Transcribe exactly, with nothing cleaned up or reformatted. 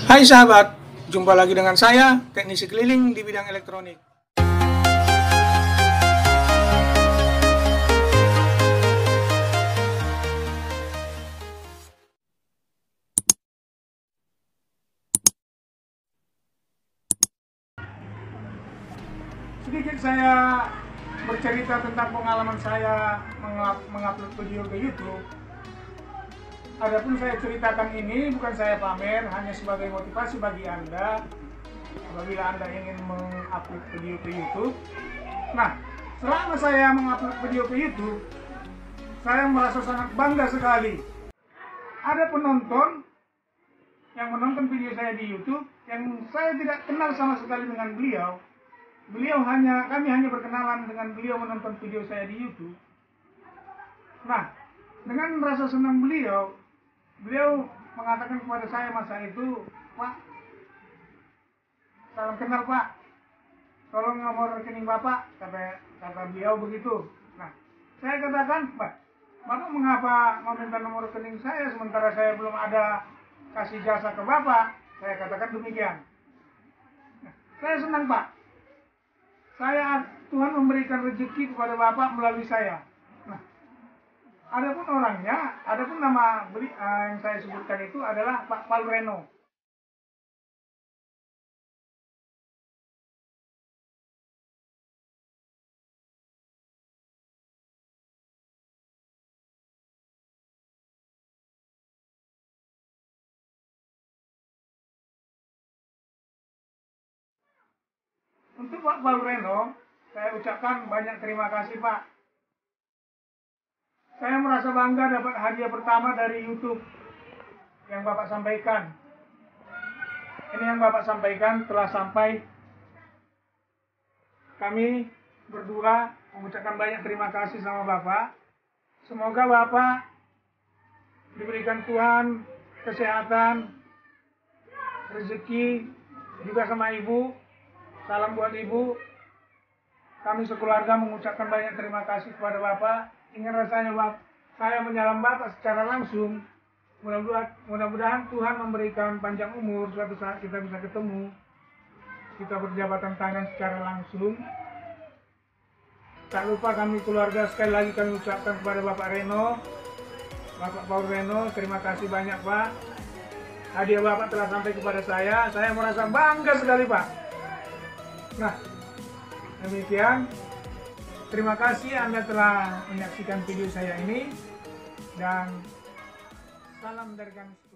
Hai sahabat, jumpa lagi dengan saya, teknisi keliling di bidang elektronik. Sedikit saya bercerita tentang pengalaman saya mengupload video ke YouTube. Adapun saya ceritakan ini bukan saya pamer, hanya sebagai motivasi bagi Anda apabila Anda ingin mengupload video ke YouTube. Nah, selama saya mengupload video ke YouTube, saya merasa sangat bangga sekali. Ada penonton yang menonton video saya di YouTube yang saya tidak kenal sama sekali dengan beliau. Beliau hanya, kami hanya berkenalan dengan beliau menonton video saya di YouTube. Nah, dengan rasa senang beliau, beliau mengatakan kepada saya masa itu, "Pak, salam kenal Pak, tolong nomor rekening Bapak," kata, kata beliau begitu. Nah, saya katakan, "Pak, Bapak mengapa meminta nomor rekening saya sementara saya belum ada kasih jasa ke Bapak?" Saya katakan demikian. Nah, saya senang Pak. Saya, Tuhan memberikan rezeki kepada Bapak melalui saya. Nah, adapun orangnya, adapun nama beli, uh, yang saya sebutkan itu adalah Pak Paul Reno. Untuk Pak Paul Reno, saya ucapkan banyak terima kasih Pak. Saya merasa bangga dapat hadiah pertama dari YouTube yang Bapak sampaikan. Ini yang Bapak sampaikan telah sampai. Kami berdua mengucapkan banyak terima kasih sama Bapak. Semoga Bapak diberikan Tuhan kesehatan, rezeki, juga sama Ibu. Salam buat Ibu. Kami sekeluarga mengucapkan banyak terima kasih kepada Bapak. Ingin rasanya Bapak, saya menyalam Bapak secara langsung. Mudah-mudahan, mudah-mudahan Tuhan memberikan panjang umur, suatu saat kita bisa ketemu. Kita berjabatan tangan secara langsung. Tak lupa kami keluarga sekali lagi kami ucapkan kepada Bapak Reno, Bapak Paul Reno, terima kasih banyak Pak. Hadiah Bapak telah sampai kepada saya. Saya merasa bangga sekali Pak. Nah, demikian. Terima kasih Anda telah menyaksikan video saya ini. Dan salam dari kami.